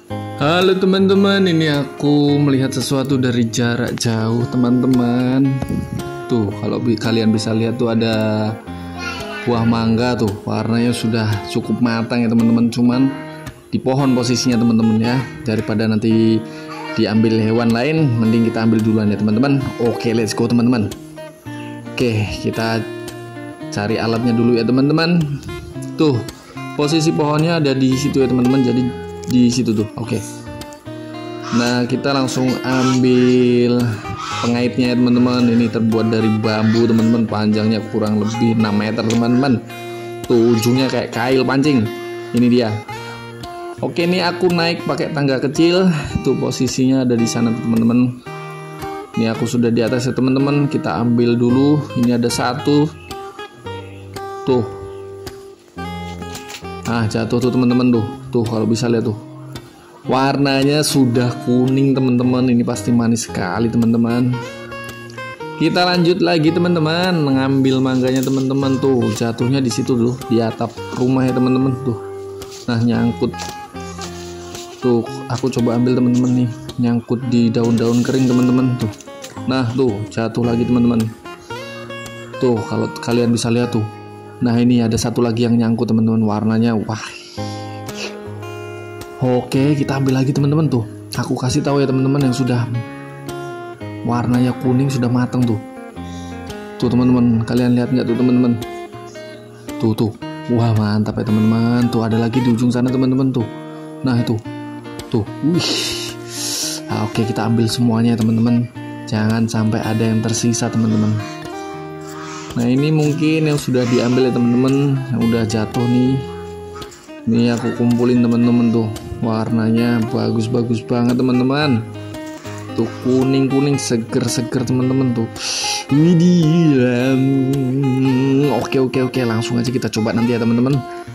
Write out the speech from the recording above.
Halo teman-teman, ini aku melihat sesuatu dari jarak jauh teman-teman. Tuh, kalau kalian bisa lihat tuh ada buah mangga tuh, warnanya sudah cukup matang ya teman-teman. Cuman di pohon posisinya teman-teman ya, daripada nanti diambil hewan lain, mending kita ambil duluan ya teman-teman. Oke, let's go teman-teman. Oke, kita cari alatnya dulu ya teman-teman. Tuh, posisi pohonnya ada di situ ya teman-teman. Jadi di situ tuh. Oke. Nah, kita langsung ambil pengaitnya ya teman-teman. Ini terbuat dari bambu teman-teman, panjangnya kurang lebih 6 meter teman-teman. Tuh ujungnya kayak kail pancing. Ini dia. Oke, ini aku naik pakai tangga kecil. Tuh posisinya ada di sana teman-teman. Ini aku sudah di atas ya teman-teman. Kita ambil dulu. Ini ada satu. Tuh. Ah, jatuh tuh teman-teman tuh. Tuh kalau bisa lihat tuh. Warnanya sudah kuning teman-teman. Ini pasti manis sekali teman-teman. Kita lanjut lagi teman-teman, mengambil mangganya teman-teman. Tuh jatuhnya di situ tuh, di atap rumah ya teman-teman tuh. Nah, nyangkut. Tuh aku coba ambil teman-teman nih. Nyangkut di daun-daun kering teman-teman tuh. Nah, tuh jatuh lagi teman-teman. Tuh kalau kalian bisa lihat tuh. Nah, ini ada satu lagi yang nyangkut teman-teman, warnanya wah. Oke, kita ambil lagi teman-teman tuh. Aku kasih tahu ya teman-teman yang sudah warnanya kuning, sudah matang tuh. Tuh teman-teman, kalian lihat nggak tuh teman-teman? Tuh. Wah, mantap ya teman-teman. Tuh ada lagi di ujung sana teman-teman tuh. Nah, itu. Tuh. Wih. Nah, oke, kita ambil semuanya ya teman-teman. Jangan sampai ada yang tersisa teman-teman. Nah, ini mungkin yang sudah diambil ya teman-teman, yang udah jatuh nih. Ini aku kumpulin teman-teman tuh. Warnanya bagus-bagus banget teman-teman. Tuh kuning-kuning seger-seger teman-teman tuh. Widih. Oke, langsung aja kita coba nanti ya teman-teman.